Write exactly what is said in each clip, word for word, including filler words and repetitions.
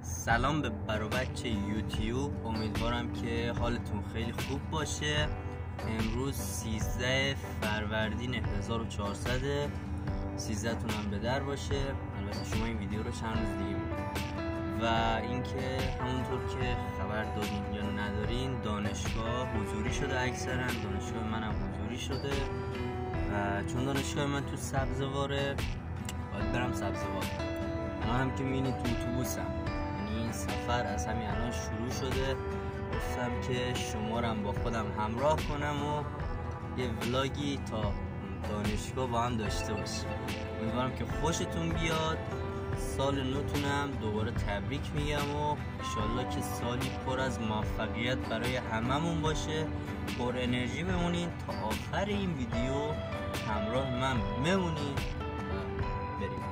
سلام به برو بچه یوتیوب، امیدوارم که حالتون خیلی خوب باشه. امروز سیزده فروردین هزار و چهارصد، سیزده تون هم به در باشه. البته شما این ویدیو رو چند روز دیگه میبینید و اینکه همونطور که خبر دارین یا ندارین دانشگاه حضوری شده، اکثرا دانشگاه منم حضوری شده و چون دانشگاه من تو سبزواره باید برم سبزوار. الان هم که میبینید تو اتوبوسم، این سفر از همین الان شروع شده. گفتم که شما رو هم با خودم همراه کنم و یه ولاگی تا دانشگاه با هم داشته باشیم. امیدوارم که خوشتون بیاد. سال نوتونم دوباره تبریک میگم و انشالله که سالی پر از موفقیت برای هممون باشه. پر انرژی بمونین تا آخر این ویدیو، همراه من بمونین و بریم.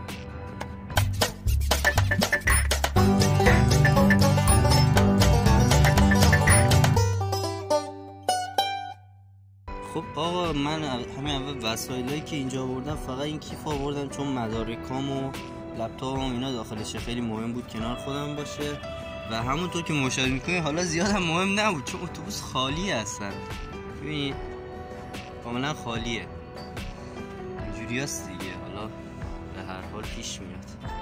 خب آقا، من همین اول وسایلایی که اینجا آوردم فقط این کیف آوردم چون مدارکام و لپتاپم و اینا داخلشه، خیلی مهم بود کنار خودم باشه و همونطور که مشاهده میکنید حالا زیاد هم مهم نبود چون اتوبوس خالی هستن. ببینید کاملا خالیه، اینجوری هست دیگه. حالا به هر حال پیش میاد.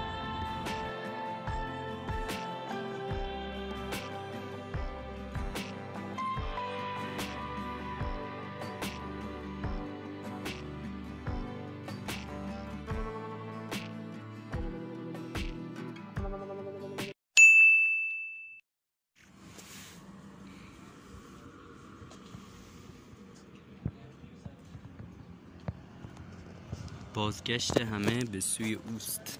بازگشت همه به سوی اوست.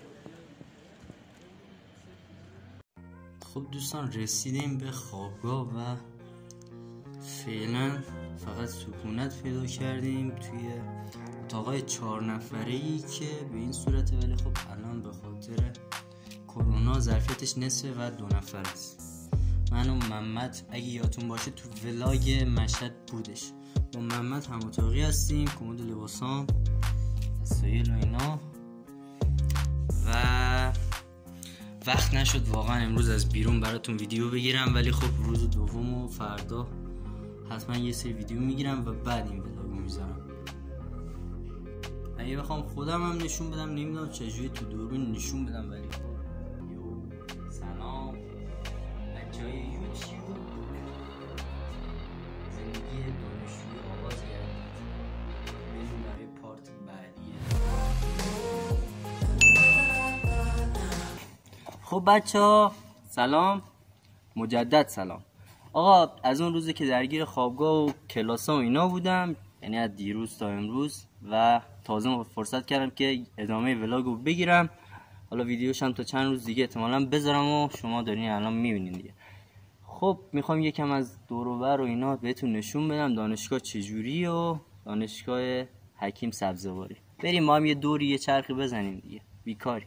خب دوستان، رسیدیم به خوابگاه و فعلا فقط سکونت پیدا کردیم توی اتاقای چهار نفره‌ای که به این صورته، ولی خب الان به خاطر کرونا ظرفیتش نصفه و دو نفر است. من و محمد اگه یادتون باشه تو ولاگ مشهد بودش، با محمد هم اتاقی هستیم. کمد لباسام، وسایل و اینا، و وقت نشد واقعا امروز از بیرون براتون ویدیو بگیرم، ولی خب روز دوم و فردا حتما یه سری ویدیو میگیرم و بعد این ولاگو میذارم. اگه بخوام خودم هم نشون بدم نمیدونم چجوری تو دوربین نشون بدم، ولی خب یو سلام بچهای یوتیوب، زندگی دانشجوی آغاز کردیم، بریم برای پارت بعدیه. خب بچه ها سلام، مجدد سلام. آقا از اون روزی که درگیر خوابگاه و کلاس ها و اینا بودم، یعنی از دیروز تا امروز، و تازه فرصت کردم که ادامه ولاگو بگیرم. حالا ویدیوش هم تا چند روز دیگه احتمالاً بذارم و شما دارین الان میبینین دیگه. خب میخوام یکم از دور و بر و اینا بهتون نشون بدم دانشگاه چجوری و دانشگاه حکیم سبزواری. بریم ما هم یه دوری یه چرخی بزنیم دیگه، بیکاری.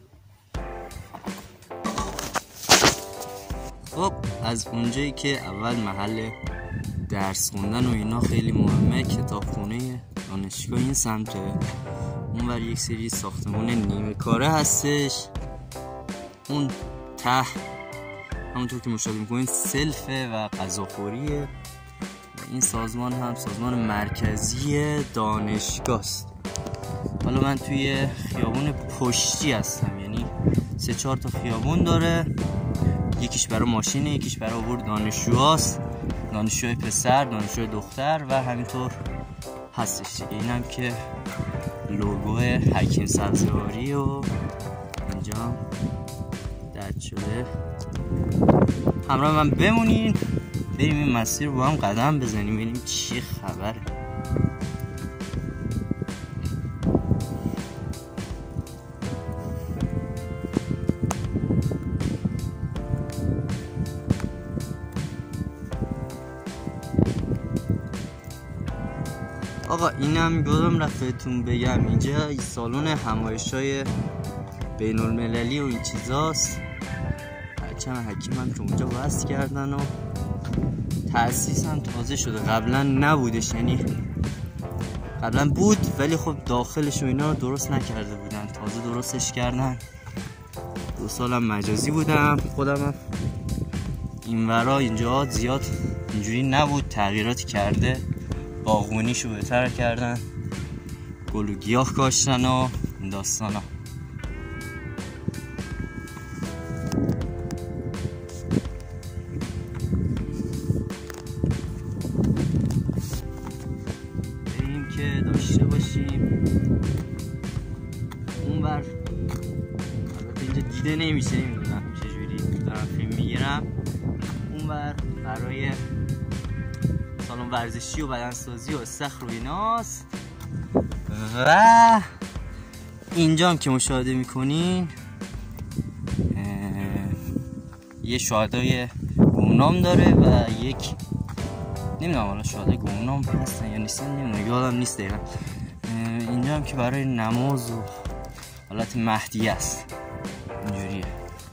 خب از اونجایی که اول محل درس خوندن و اینا خیلی مهمه، کتابخونه دانشگاه این سمته، اونور یک سری ساختمان نیمه کاره هستش، اون ته همونطور که مشاهده میکنین سلفه و غذاخوریه و این سازمان هم سازمان مرکزی دانشگاه است. حالا من توی خیابون پشتی هستم، یعنی سه چهار تا خیابون داره، یکیش برای ماشینه، یکیش برای عبور دانشجوهاست، دانشجوی پسر، دانشجوی دختر و همینطور هستش دیگه. این هم که لوگو حکیم سبزواری و اینجا درد شده. همراه من بمونین، بریم این مسیر رو با هم قدم بزنیم ببینیم چی خبره. آقا اینم یادم رفت بهتون بگم، اینجا این سالن همایش‌های بین المللی و این چیزاست. بچه‌م حکیم هم که اونجا وصل کردن و تأسیس هم تازه شده، قبلا نبودش، یعنی قبلا بود ولی خب داخلش و اینا درست نکرده بودن، تازه درستش کردن. دو سالم مجازی بودم خودم. این ورا اینجا زیاد اینجوری نبود، تغییراتی کرده، باغبونیشو بهتر کردن، گل و گیاه کاشتن و این داستانا. بریم که داشته باشیم اون بر. البته اینجا دیده نمیشه، نمیدونم چجوری دارم فیلم میگیرم. اون بر برای سالن ورزشی و بدنسازی و استخر و ایناست. و اینجا هم که مشاهده میکنین یه شهدای گمنام داره و یک نمیدونم حالا شهدای گمنام هستن یا نیستن، نمیدونم یادم نیست دقیقا. اینجا هم که برای نماز و حالت مهدی است، اینجوریه.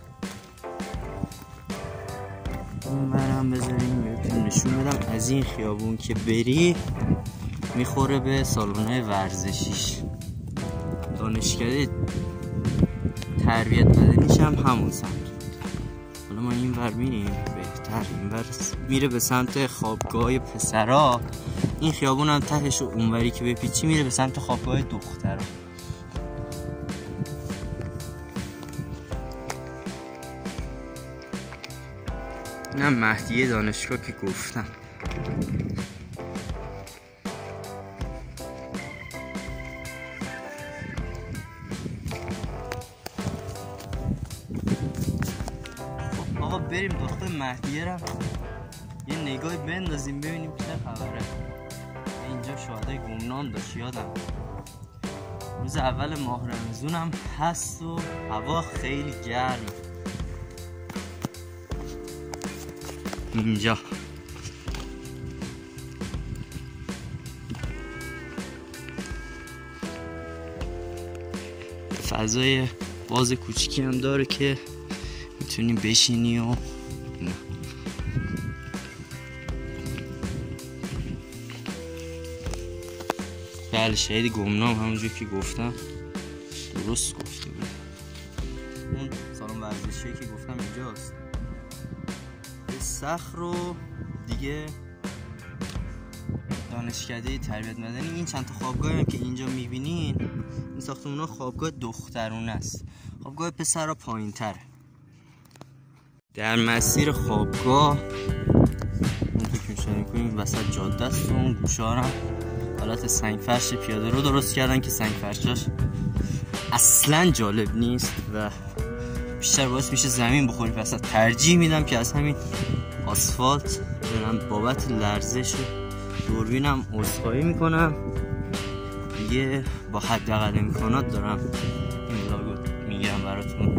اون برم بذاریم بهتون نشون بدم. از این خیابون که بری میخوره به سالن‌های ورزشیش. دانشکده تربیت بدنیش هم همون سمت. حالا ما این ور میریم بهتر، این ور میره به سمت خوابگاه پسرا. این خیابون هم تهش و اونوری که بپیچی میره به سمت خوابگاه دخترا. اینم مهدیه دانشگاه که گفتم. خب آقا بریم داخل مهدیه رو یه نگاهی بندازیم ببینیم چه خبره. اینجا شهدای گمنام داشت یادم. روز اول ماه رمضون هم هست و هوا خیلی گرم. اینجا فضای باز کوچیکی هم داره که میتونی بشینی و نه. بله شهید گمنام همونجور که گفتم درست گفته بود. اون سالن ورزشی که گفتم اینجاست. سخر رو دیگه دانشکده تربیت بدنی. این چند تا خوابگاه هم که اینجا میبینین این ساختمونا خوابگاه دخترونه است، خوابگاه پسرها پایین تره. در مسیر خوابگاه اون که میشونیم میکنیم وسط جاده است و اون گوشه ها هم حالت سنگ فرش پیاده رو درست کردن که سنگ فرشاش اصلا جالب نیست و بیشتر باعث میشه زمین بخوری. پس ترجیح میدم که از همین آسفالت برم. بابت لرزش و دوربینم عذرخواهی میکنم دیگه، با حداقل امکانات دارم این ولاگو میگیرم براتون.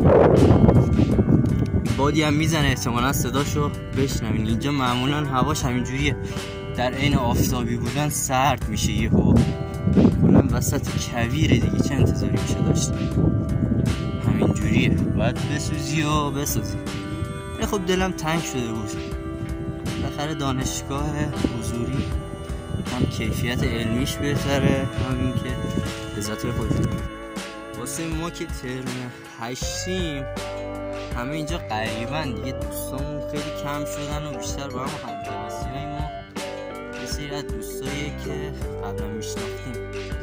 بادی هم میزنه احتمالا صداشو بشنوین. اینجا معمولا هواش همینجوریه، در عین آفتابی بودن سرد میشه یهو، کلا وسط کویره دیگه، چه انتظاری میشه داشت. همینجوریه باید بسوزی و بسوزی. خب دلم تنگ شده بود. بالاخره دانشگاه حضوری هم کیفیت علمیش بهتره، همین که لذت خودت. واسه ما که ترم هشتیم همه اینجا قریبن دیگه، دوستامون خیلی کم شدن و بیشتر با هم همکلاسی های ما یه سری از دوستایی که قبلا میشناختیم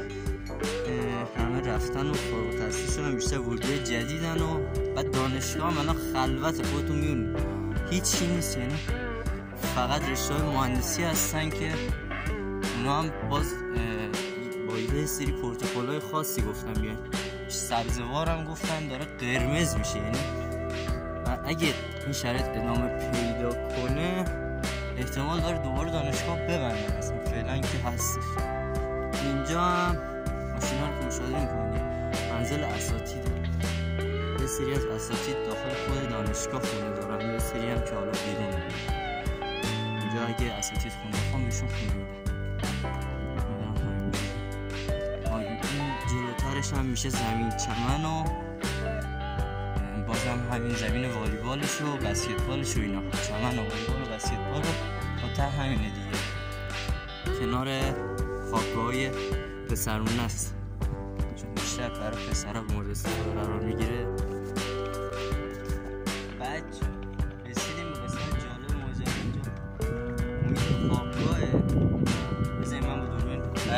همه رفتن و فارغ التحصیل شدن، بیشتر ورودی جدیدن و بعد دانشگاه هم الان خلوت. خودتون میبینید هیچی نیست، یعنی فقط رشته‌های مهندسی هستن که اونا هم باز با یه سری پروتکل‌های خاصی گفتن بیان. سبزوار هم گفتن داره قرمز میشه، یعنی اگه این شرایط ادامه پیدا کنه احتمال داره دوباره دانشگاه ببندن. اصلا فعلا که هستش. اینجا هم ماشینا رو که مشاهده میکنید منزل اساتیده. یه سری از اساتید داخل خود دانشگاه خونه دارن، یه سری هم که حالا بیرون. اینجا اگه اساتید خونه بخوام بهشون خونه میدن. این جلوترش هم میشه زمین چمن و بازم همین زمین والیبالش و بسکتبالش و اینا. چمن و والیبال و بسکتبال و تا همینه دیگه. کنار خوابگاه‌های پسرونه است، چون بیشتر برای پسرها مورد استفاده قرار میگیره.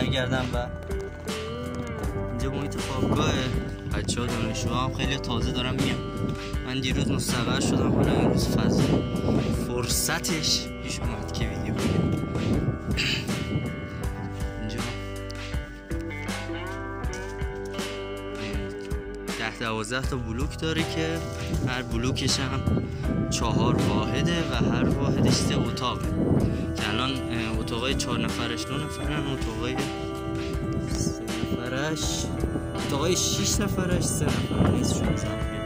برگردم. و اینجا محیط خوابگاهه، بچه ها دانشجوها هم خیلی تازه دارم میام. من دیروز مستقر شدم، حالا امروز فضا فرصتش پیش اومد که ویدیو بگیرم. اینجا ده دوازده تا بلوک داره که هر بلوکش هم چهار واحده و هر واحدش سه اتاقه که الان اتاقای چهار نفرش دو نفرن، اتاقای سه نفرش اتاقای شیش نفرش سه نفرن. نیستشون ظرفیت.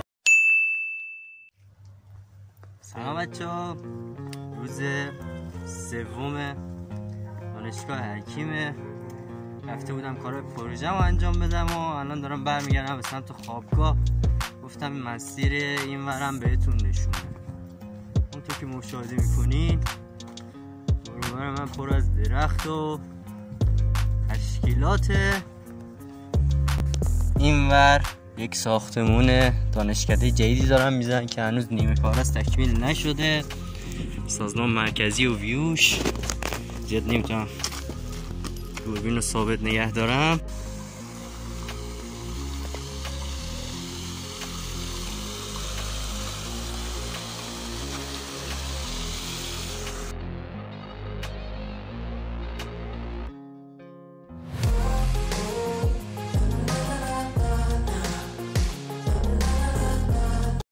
سلام بچه ها، روز سوم دانشگاه حکیمه. رفته بودم کار پروژه رو انجام بدم و الان دارم برمیگردم به سمت خوابگاه. گفتم این مسیر این ورم بهتون نشونه. اونطور که مشاهده میکنین برابر من پر از درخت و تشکیلات. این ور یک ساختمون دانشکده جدیدی دارم میزنن که هنوز نیمه کار است، تکمیل نشده. سازمان مرکزی و ویوش زیاد نمیتونم دوربین رو ثابت نگه دارم.